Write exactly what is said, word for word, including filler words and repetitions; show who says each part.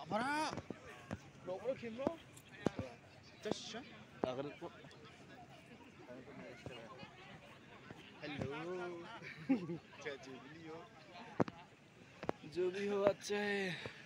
Speaker 1: Para. Bro, bro, kim bro? Just अगर hello जो भी हो जो भी हो अच्छा है।